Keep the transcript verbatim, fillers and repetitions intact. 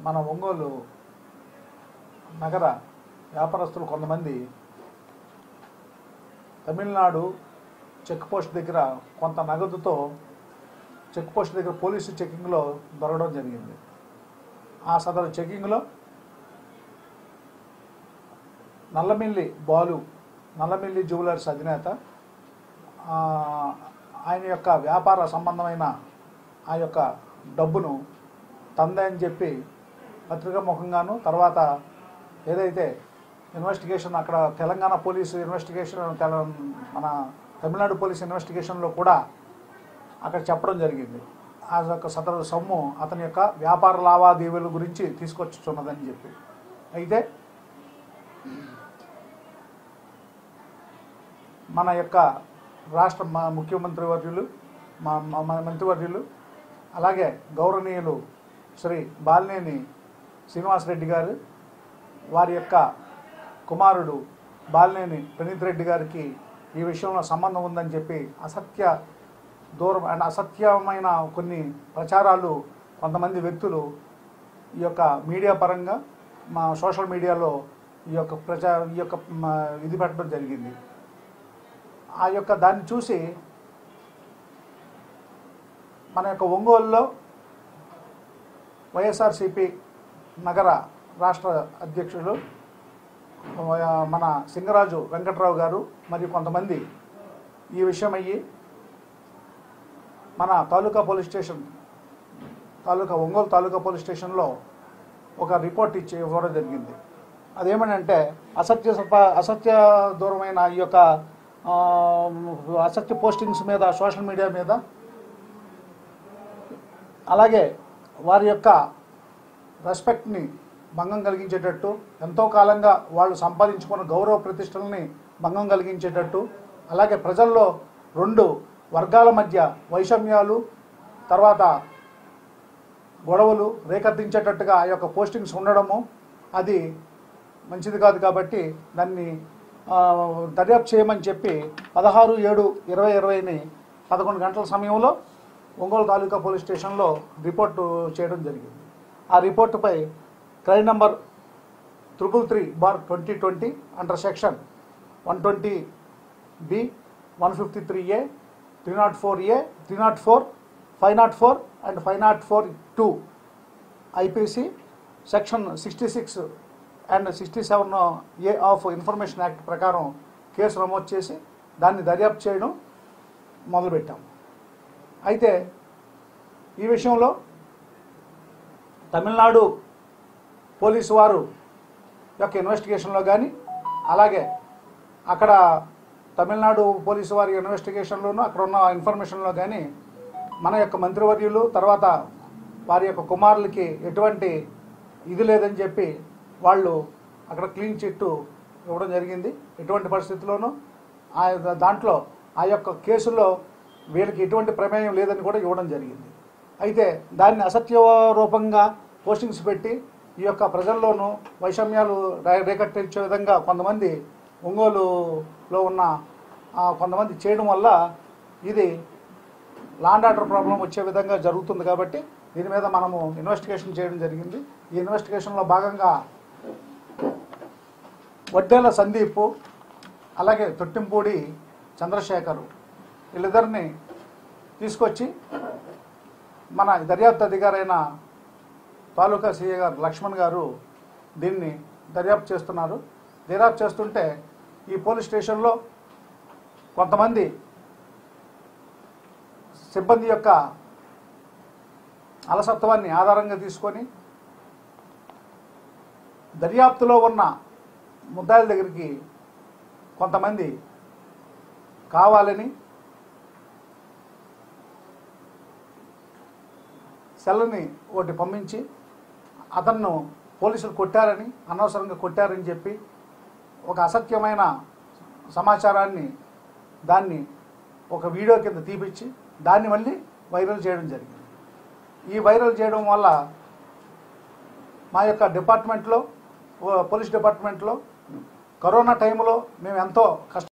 మన ఒంగోలు నగర వ్యాపారస్తులు కొంతమంది తమిళనాడు చెక్ పోస్ట్ దగ్గర కొంత నగదుతో చెక్ పోస్ట్ దగ్గర పోలీసు చెకింగ్లో దొరకడం జరిగింది. ఆ సదరు చెకింగ్లో నల్లమిల్లి బాలు నల్లమిల్లి జ్యువెలర్స్ అధినేత ఆయన యొక్క వ్యాపార సంబంధమైన ఆ యొక్క డబ్బును తందే అని చెప్పి పత్రికా ముఖంగాను, తర్వాత ఏదైతే ఇన్వెస్టిగేషన్ అక్కడ తెలంగాణ పోలీసు ఇన్వెస్టిగేషన్ మన తమిళనాడు పోలీసు ఇన్వెస్టిగేషన్లో కూడా అక్కడ చెప్పడం జరిగింది. ఆ యొక్క సదరు సొమ్ము అతని యొక్క వ్యాపార లావాదేవీల గురించి తీసుకొచ్చుతున్నదని చెప్పి. అయితే మన యొక్క రాష్ట్ర ముఖ్యమంత్రి వర్యులు మా మంత్రివర్యులు అలాగే గౌరవనీయులు శ్రీ బాలినేని శ్రీనివాసరెడ్డి గారు వారి యొక్క కుమారుడు బాలినేని ప్రణీత్ రెడ్డి గారికి ఈ విషయంలో సంబంధం ఉందని చెప్పి అసత్య దూరం అండ్ అసత్యమైన కొన్ని ప్రచారాలు కొంతమంది వ్యక్తులు ఈ యొక్క మీడియా పరంగా మా సోషల్ మీడియాలో ఈ యొక్క ప్రచార ఈ యొక్క ఇది పెట్టడం జరిగింది. ఆ యొక్క దాన్ని చూసి మన యొక్క ఒంగోలులో వైఎస్ఆర్సిపి నగర రాష్ట్ర అధ్యక్షులు మన సింగరాజు వెంకట్రావు గారు మరియు కొంతమంది ఈ విషయం అయ్యి మన తాలూకా పోలీస్ స్టేషన్ తాలూకా ఒంగోలు తాలూకా పోలీస్ స్టేషన్లో ఒక రిపోర్ట్ ఇచ్చి ఇవ్వడం జరిగింది. అదేమనంటే అసత్య అసత్య దూరమైన ఈ యొక్క అసత్య పోస్టింగ్స్ మీద సోషల్ మీడియా మీద, అలాగే వారి యొక్క రెస్పెక్ట్ని భంగం కలిగించేటట్టు, ఎంతో కాలంగా వాళ్ళు సంపాదించుకున్న గౌరవ ప్రతిష్టలని భంగం కలిగించేటట్టు, అలాగే ప్రజల్లో రెండు వర్గాల మధ్య వైషమ్యాలు తర్వాత గొడవలు రేకెత్తించేటట్టుగా ఆ యొక్క పోస్టింగ్స్ ఉండడము అది మంచిది కాదు. కాబట్టి దాన్ని దర్యాప్తు చేయమని చెప్పి పదహారు ఏడు ఇరవై ఇరవైని పదకొండు గంటల సమయంలో ఒంగోలు తాలూకా పోలీస్ స్టేషన్లో రిపోర్టు చేయడం జరిగింది. ఆ రిపోర్టుపై crime number triple three bar twenty twenty under section one twenty B one fifty three A three not four A three not four five not four and five not four two IPC section sixty six and sixty seven A of information act ప్రకారం case నమోదు చేసి దాన్ని దర్యాప్తు చేయడం మొదలుపెట్టాం. అయితే ఈ విషయంలో తమిళనాడు పోలీసు వారు యొక్క ఇన్వెస్టిగేషన్లో కానీ, అలాగే అక్కడ తమిళనాడు పోలీసు వారి ఇన్వెస్టిగేషన్లోనూ అక్కడ ఉన్న ఇన్ఫర్మేషన్లో కానీ మన యొక్క మంత్రివర్యులు తర్వాత వారి యొక్క కుమారులకి ఎటువంటి ఇది లేదని చెప్పి వాళ్ళు అక్కడ క్లీన్ చిట్ ఇవ్వడం జరిగింది. ఎటువంటి పరిస్థితుల్లోనూ ఆ దాంట్లో ఆ యొక్క కేసులో వీళ్ళకి ఎటువంటి ప్రమేయం లేదని కూడా ఇవ్వడం జరిగింది. అయితే దాన్ని అసత్య రూపంగా పోస్టింగ్స్ పెట్టి ఈ యొక్క ప్రజల్లోనూ వైషమ్యాలు రేకెత్తించే విధంగా కొంతమంది ఒంగోలులో ఉన్న కొంతమంది చేయడం వల్ల ఇది లాండ్ ఆర్డర్ ప్రాబ్లం వచ్చే విధంగా జరుగుతుంది. కాబట్టి దీని మీద మనము ఇన్వెస్టిగేషన్ చేయడం జరిగింది. ఈ ఇన్వెస్టిగేషన్లో భాగంగా వడ్డేల సందీప్ అలాగే తొట్టింపూడి చంద్రశేఖర్ వీళ్ళిద్దరిని తీసుకొచ్చి మన దర్యాప్తు అధికారైన తాలూకా సిఐ గారు లక్ష్మణ్ గారు దీన్ని దర్యాప్తు చేస్తున్నారు. దర్యాప్తు చేస్తుంటే ఈ పోలీస్ స్టేషన్లో కొంతమంది సిబ్బంది యొక్క అలసత్వాన్ని ఆధారంగా తీసుకొని దర్యాప్తులో ఉన్న ముద్దాయిల దగ్గరికి కొంతమంది కావాలని సెల్లని ఒకటి పంపించి అతన్ను పోలీసులు కొట్టారని, అనవసరంగా కొట్టారని చెప్పి ఒక అసత్యమైన సమాచారాన్ని దాన్ని ఒక వీడియో కింద తీపిచ్చి దాన్ని మళ్ళీ వైరల్ చేయడం జరిగింది. ఈ వైరల్ చేయడం వల్ల మా యొక్క డిపార్ట్మెంట్లో పోలీస్ డిపార్ట్మెంట్లో కరోనా టైంలో మేము ఎంతో కష్ట